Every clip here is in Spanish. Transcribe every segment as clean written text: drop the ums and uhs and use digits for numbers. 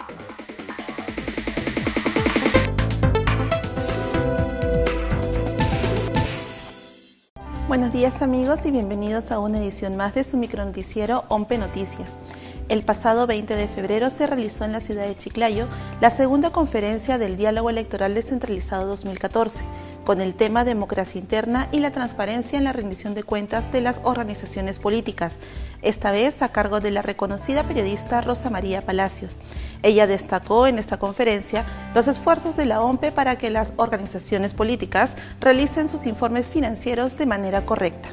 Buenos días amigos y bienvenidos a una edición más de su micronoticiero OMPE Noticias. El pasado 20 de febrero se realizó en la ciudad de Chiclayo la segunda conferencia del Diálogo Electoral Descentralizado 2014, con el tema Democracia Interna y la transparencia en la rendición de cuentas de las organizaciones políticas, esta vez a cargo de la reconocida periodista Rosa María Palacios. Ella destacó en esta conferencia los esfuerzos de la OMPE para que las organizaciones políticas realicen sus informes financieros de manera correcta.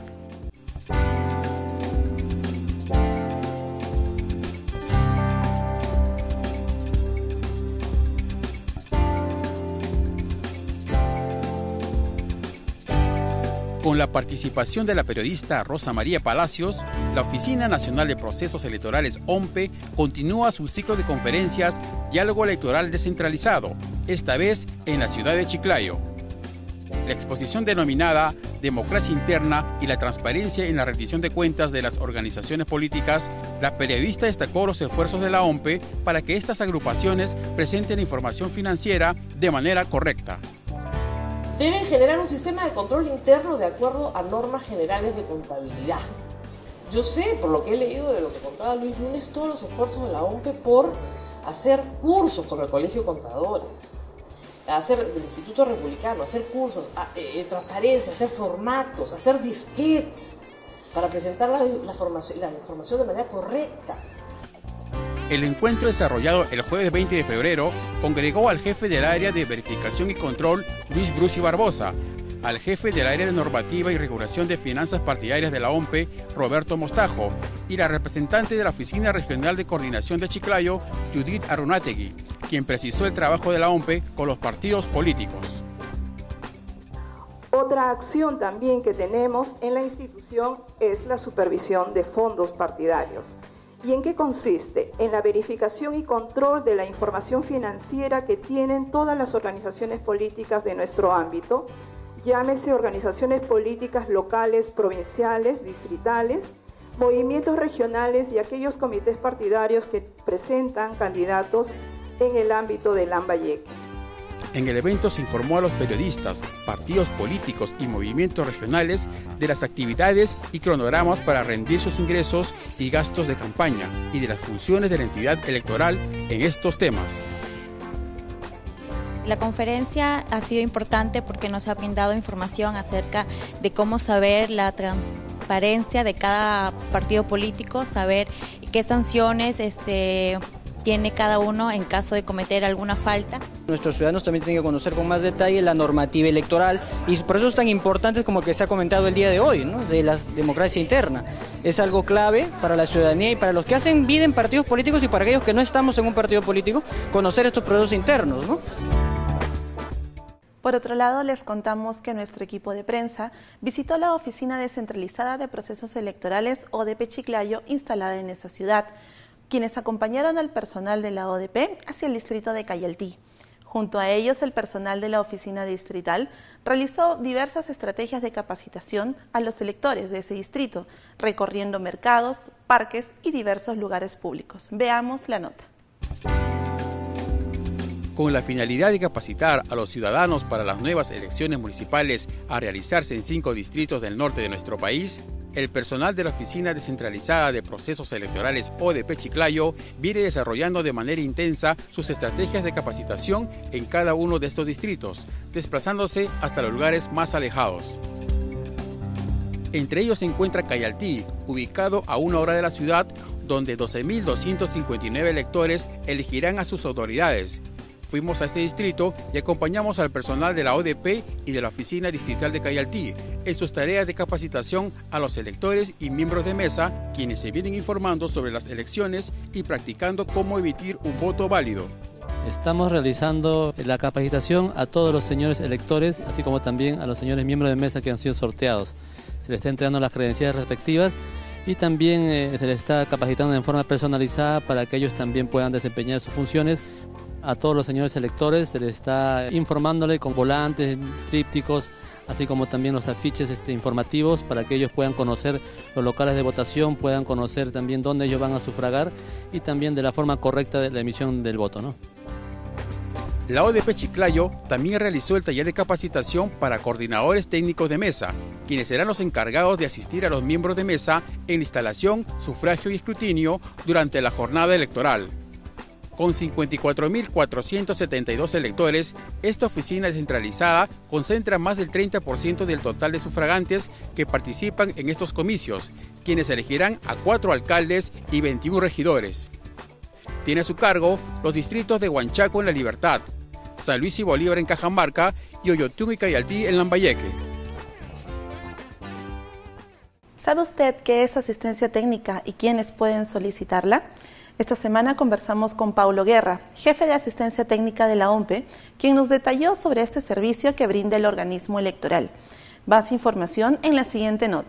Con la participación de la periodista Rosa María Palacios, la Oficina Nacional de Procesos Electorales OMPE continúa su ciclo de conferencias Diálogo Electoral Descentralizado, esta vez en la ciudad de Chiclayo. La exposición denominada Democracia Interna y la transparencia en la rendición de cuentas de las organizaciones políticas, la periodista destacó los esfuerzos de la OMPE para que estas agrupaciones presenten información financiera de manera correcta. Deben generar un sistema de control interno de acuerdo a normas generales de contabilidad. Yo sé, por lo que he leído de lo que contaba Luis Núñez, todos los esfuerzos de la OMPE por hacer cursos con el Colegio de Contadores, del Instituto Republicano, hacer cursos, transparencia, hacer formatos, hacer disquetes para presentar la información de manera correcta. El encuentro desarrollado el jueves 20 de febrero congregó al jefe del área de verificación y control, Luis Brusi Barbosa, al jefe del área de normativa y regulación de finanzas partidarias de la OMPE, Roberto Mostajo, y la representante de la Oficina Regional de Coordinación de Chiclayo, Judith Arunategui, quien precisó el trabajo de la OMPE con los partidos políticos. Otra acción también que tenemos en la institución es la supervisión de fondos partidarios. ¿Y en qué consiste? En la verificación y control de la información financiera que tienen todas las organizaciones políticas de nuestro ámbito, llámese organizaciones políticas locales, provinciales, distritales, movimientos regionales y aquellos comités partidarios que presentan candidatos en el ámbito del Lambayeque. En el evento se informó a los periodistas, partidos políticos y movimientos regionales de las actividades y cronogramas para rendir sus ingresos y gastos de campaña y de las funciones de la entidad electoral en estos temas. La conferencia ha sido importante porque nos ha brindado información acerca de cómo saber la transparencia de cada partido político, saber qué sanciones tiene cada uno en caso de cometer alguna falta. Nuestros ciudadanos también tienen que conocer con más detalle la normativa electoral y por eso es tan importante como que se ha comentado el día de hoy, ¿no? De la democracia interna. Es algo clave para la ciudadanía y para los que hacen vida en partidos políticos y para aquellos que no estamos en un partido político, conocer estos procesos internos, ¿no? Por otro lado, les contamos que nuestro equipo de prensa visitó la Oficina Descentralizada de Procesos Electorales ODP Chiclayo instalada en esa ciudad, quienes acompañaron al personal de la ODP hacia el distrito de Cayaltí. Junto a ellos, el personal de la oficina distrital realizó diversas estrategias de capacitación a los electores de ese distrito, recorriendo mercados, parques y diversos lugares públicos. Veamos la nota. Con la finalidad de capacitar a los ciudadanos para las nuevas elecciones municipales a realizarse en 5 distritos del norte de nuestro país, el personal de la Oficina Descentralizada de Procesos Electorales ODP Chiclayo viene desarrollando de manera intensa sus estrategias de capacitación en cada uno de estos distritos, desplazándose hasta los lugares más alejados. Entre ellos se encuentra Cayaltí, ubicado a 1 hora de la ciudad, donde 12.259 electores elegirán a sus autoridades. Fuimos a este distrito y acompañamos al personal de la ODP y de la Oficina Distrital de Cayaltí en sus tareas de capacitación a los electores y miembros de mesa, quienes se vienen informando sobre las elecciones y practicando cómo emitir un voto válido. Estamos realizando la capacitación a todos los señores electores, así como también a los señores miembros de mesa que han sido sorteados. Se les está entregando las credenciales respectivas y también se les está capacitando de forma personalizada para que ellos también puedan desempeñar sus funciones. A todos los señores electores se les está informándole con volantes, trípticos, así como también los afiches informativos para que ellos puedan conocer los locales de votación, puedan conocer también dónde ellos van a sufragar y también de la forma correcta de la emisión del voto, ¿no? La ODP Chiclayo también realizó el taller de capacitación para coordinadores técnicos de mesa, quienes serán los encargados de asistir a los miembros de mesa en instalación, sufragio y escrutinio durante la jornada electoral. Con 54.472 electores, esta oficina descentralizada concentra más del 30% del total de sufragantes que participan en estos comicios, quienes elegirán a 4 alcaldes y 21 regidores. Tiene a su cargo los distritos de Huanchaco en La Libertad, San Luis y Bolívar en Cajamarca y Ollotún y Cayaltí en Lambayeque. ¿Sabe usted qué es asistencia técnica y quiénes pueden solicitarla? Esta semana conversamos con Paulo Guerra, jefe de asistencia técnica de la OMPE, quien nos detalló sobre este servicio que brinda el organismo electoral. Más información en la siguiente nota.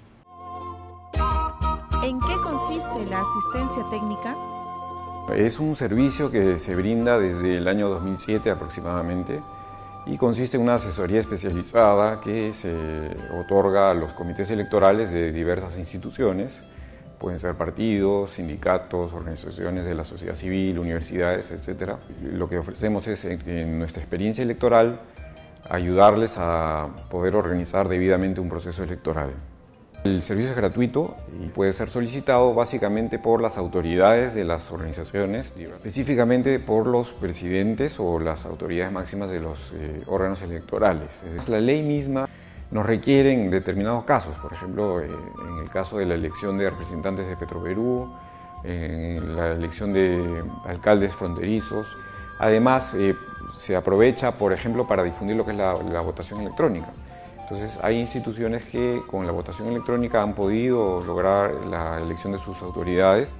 ¿En qué consiste la asistencia técnica? Es un servicio que se brinda desde el año 2007 aproximadamente y consiste en una asesoría especializada que se otorga a los comités electorales de diversas instituciones, pueden ser partidos, sindicatos, organizaciones de la sociedad civil, universidades, etc. Lo que ofrecemos es, en nuestra experiencia electoral, ayudarles a poder organizar debidamente un proceso electoral. El servicio es gratuito y puede ser solicitado básicamente por las autoridades de las organizaciones, específicamente por los presidentes o las autoridades máximas de los órganos electorales. La ley misma nos requiere en determinados casos, por ejemplo, en el caso de la elección de representantes de Petroperú, en la elección de alcaldes fronterizos. Además, se aprovecha, por ejemplo, para difundir lo que es la votación electrónica. Entonces, hay instituciones que con la votación electrónica han podido lograr la elección de sus autoridades.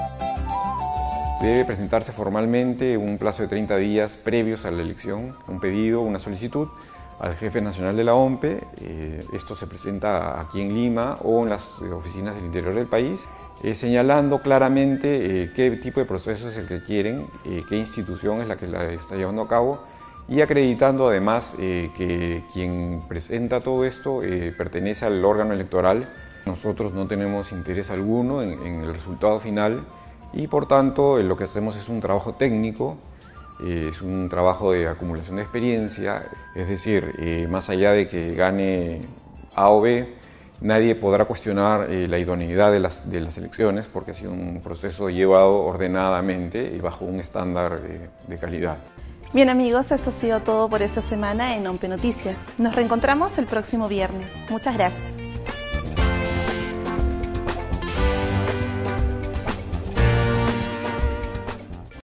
Debe presentarse formalmente un plazo de 30 días previos a la elección, un pedido, una solicitud al jefe nacional de la OMPE. Esto se presenta aquí en Lima o en las oficinas del interior del país, señalando claramente qué tipo de proceso es el que quieren, qué institución es la que la está llevando a cabo, y acreditando además que quien presenta todo esto pertenece al órgano electoral. Nosotros no tenemos interés alguno en el resultado final y por tanto lo que hacemos es un trabajo técnico, es un trabajo de acumulación de experiencia, es decir, más allá de que gane A o B, nadie podrá cuestionar la idoneidad de las elecciones porque ha sido un proceso llevado ordenadamente y bajo un estándar de calidad. Bien amigos, esto ha sido todo por esta semana en OMPE Noticias. Nos reencontramos el próximo viernes. Muchas gracias.